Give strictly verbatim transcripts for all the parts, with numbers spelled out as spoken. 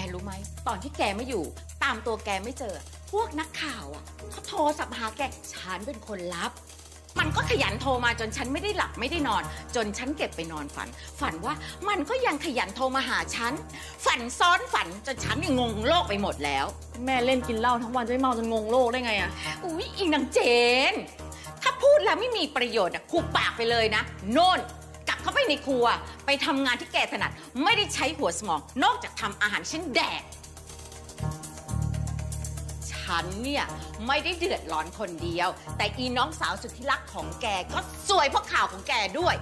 รู้ไหมตอนที่แกไม่อยู่ตามตัวแกไม่เจอพวกนักข่าวอ่ะเขาโทรศัพท์หาแกฉันเป็นคนรับมันก็ขยันโทรมาจนฉันไม่ได้หลับไม่ได้นอนจนฉันเก็บไปนอนฝันฝันว่ามันก็ยังขยันโทรมาหาฉันฝันซ้อนฝันจนฉันนี่งงโลกไปหมดแล้วแม่เล่นกินเหล้าทั้งวันจะไม่เมาจนงงโลกได้ไงอะอุ๊ยอีนางเจนถ้าพูดแล้วไม่มีประโยชน์อะคุบปากไปเลยนะโน่นกลับเข้าไปในครัวไปทำงานที่แกถนัดไม่ได้ใช้หัวสมองนอกจากทำอาหารชิ้นแดกฉันเนี่ยไม่ได้เดือดร้อนคนเดียวแต่อีน้องสาวสุดที่รักของแกก็ซวยเพราะข่าวของแกด้วย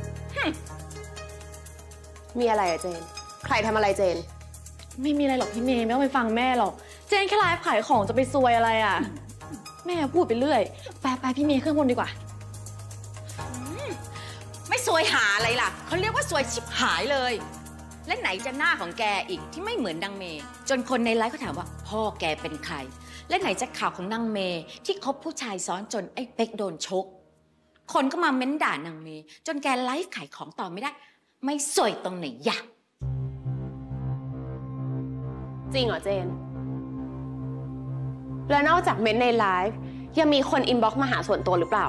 มีอะไรอะเจนใครทำอะไรเจนไม่มีอะไรหรอกพี่เมย์ไม่ต้องไปฟังแม่หรอกเจนแค่ไลฟ์ขายของจะไปซวยอะไรอะแม่พูดไปเรื่อยไปไปพี่เมย์เครื่องบนดีกว่าไม่ซวยหาอะไรล่ะเขาเรียกว่าซวยชิบหายเลยและไหนจะหน้าของแกอีกที่ไม่เหมือนนางเมย์จนคนในไลฟ์เขาถามว่าพ่อแกเป็นใครและไหนจะข่าวของนางเมย์ที่คบผู้ชายซ้อนจนไอ้เป๊กโดนชกคนก็มาเม้นด่านางเมย์จนแกไลฟ์ขายของต่อไม่ได้ไม่สวยตรงไหนยะจริงเหรอเจนแล้วนอกจากเม้นในไลฟ์ยังมีคนอินบ็อกซ์มาหาส่วนตัวหรือเปล่า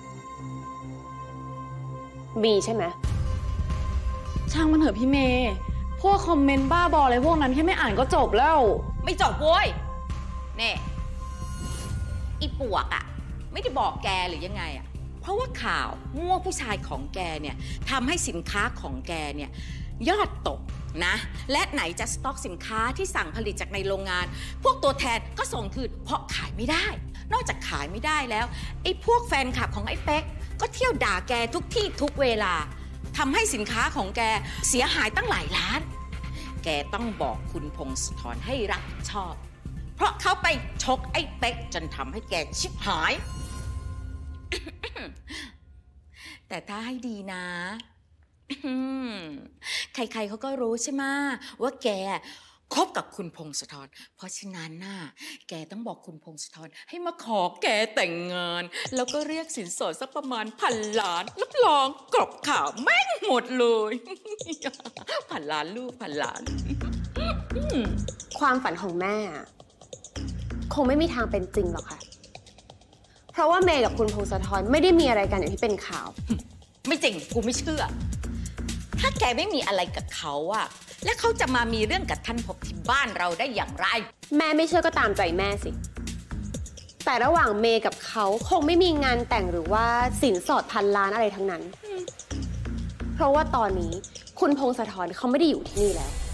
มีใช่ไหมช่างมันเถอะพี่เมย์พวกคอมเมนต์บ้าบออะไรพวกนั้นแค่ไม่อ่านก็จบแล้วไม่จบโว้ยเน่อีปวกอะไม่ได้บอกแกหรือยังไงอะเพราะว่าข่าวมั่วผู้ชายของแกเนี่ยทำให้สินค้าของแกเนี่ยยอดตกนะและไหนจะสต็อกสินค้าที่สั่งผลิตจากในโรงงานพวกตัวแทนก็ส่งคืนเพราะขายไม่ได้นอกจากขายไม่ได้แล้วไอ้พวกแฟนคลับของไอ้เป๊กก็เที่ยวด่าแกทุกที่ทุกเวลาทำให้สินค้าของแกเสียหายตั้งหลายล้านแกต้องบอกคุณพงศธรให้รับผิดชอบเพราะเขาไปชกไอ้เป๊กจนทำให้แกชิบหาย แต่ถ้าให้ดีนะใครๆเขาก็รู้ใช่ไหมว่าแกคบกับคุณพงศธรเพราะฉะนั้นน่ะแกต้องบอกคุณพงศธรให้มาขอแกแต่งงานแล้วก็เรียกสินสอดสักประมาณพันล้านรับรองกรบข่าวแม่งหมดเลย พันล้านลูกพันล้านความฝันของแม่คงไม่มีทางเป็นจริงหรอกค่ะเพราะว่าเมย์กับคุณพงศธรไม่ได้มีอะไรกันอย่างที่เป็นข่าวไม่จริงกูไม่เชื่อถ้าแกไม่มีอะไรกับเขาอะและเขาจะมามีเรื่องกับท่านพบที่บ้านเราได้อย่างไรแม่ไม่เชื่อก็ตามใจแม่สิแต่ระหว่างเมย์กับเขาคงไม่มีงานแต่งหรือว่าสินสอดพันล้านอะไรทั้งนั้นเพราะว่าตอนนี้คุณพงศธรเขาไม่ได้อยู่ที่นี่แล้ว